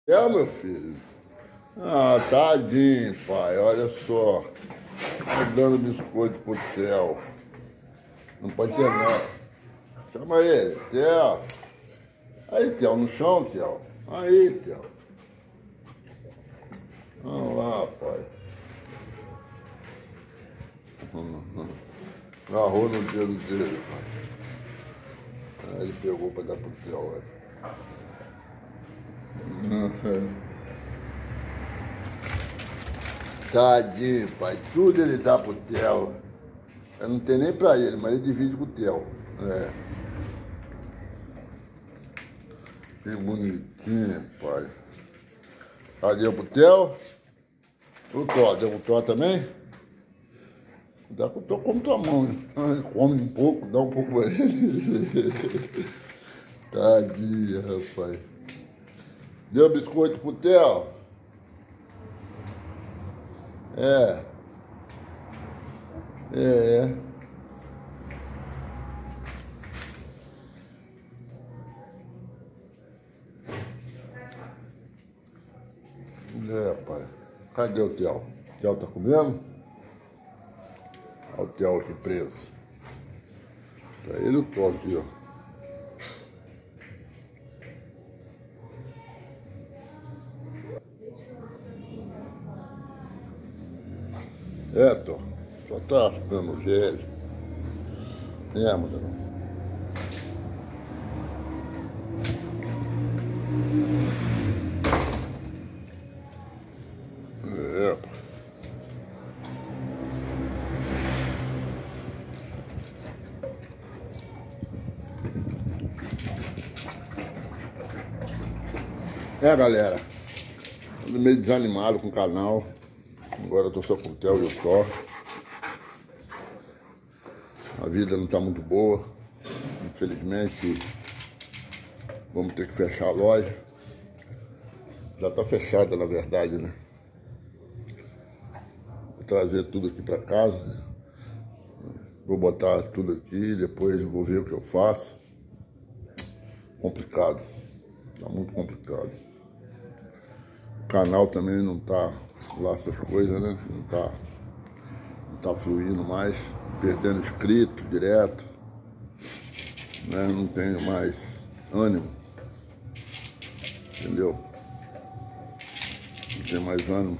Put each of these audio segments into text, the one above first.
É, meu filho? Ah, tadinho, pai, olha só. Tá dando biscoito pro Theo. Não pode ter não. Chama ele, Theo. Aí, Theo, no chão, Theo. Aí, Theo. Vamos lá, pai. Agarrou no dedo dele, pai. Aí ele pegou pra dar pro Theo, olha. Tadinho, pai. Tudo ele dá pro Theo. Eu não tenho nem pra ele, mas ele divide com o Theo. É. Que bonitinho, pai. Deu pro Theo? O Thor, deu pro Thor também? Dá pro Thor como tua mão, né? Ele come um pouco, dá um pouco pra ele. Tadinho, rapaz. Deu biscoito pro Theo? É. É. É, pai. Cadê o Theo? O Theo tá comendo? Olha o Theo aqui preso. Tá ele e o Thor aqui, ó. É, Thor. Só tá ficando velho. É, mano. É, pai. É, galera. Tô meio desanimado com o canal. Agora eu tô só com o Theo e o Thor. A vida não tá muito boa. Infelizmente, vamos ter que fechar a loja. Já tá fechada, na verdade, né? Vou trazer tudo aqui pra casa. Vou botar tudo aqui, depois vou ver o que eu faço. Complicado. Tá muito complicado. O canal também não tá lá essas coisas, né? Não tá fluindo mais. Perdendo inscrito direto. Né? Não tenho mais ânimo. Entendeu? Não tenho mais ânimo.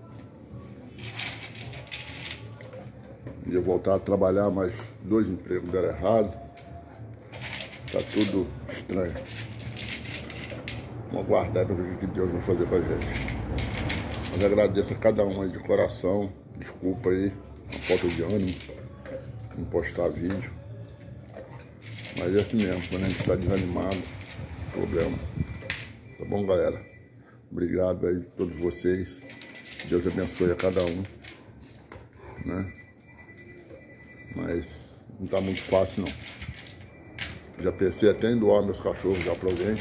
Ia voltar a trabalhar, mas 2 empregos deram errado. Tá tudo estranho. Vamos aguardar para ver o que Deus vai fazer com a gente. Mas agradeço a cada um aí de coração. Desculpa aí a falta de ânimo em postar vídeo. Mas é assim mesmo, quando a gente está desanimado, problema. Tá bom, galera? Obrigado aí a todos vocês. Deus abençoe a cada um. Né? Mas não tá muito fácil, não. Já pensei até em doar meus cachorros já pra alguém.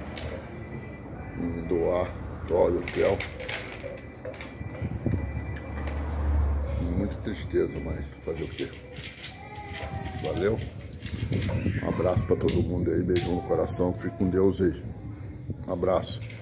Em doar Thor e o Theo. Muita tristeza, mas fazer o quê? Valeu. Um abraço pra todo mundo aí. Beijão no coração. Fique com Deus aí. Um abraço.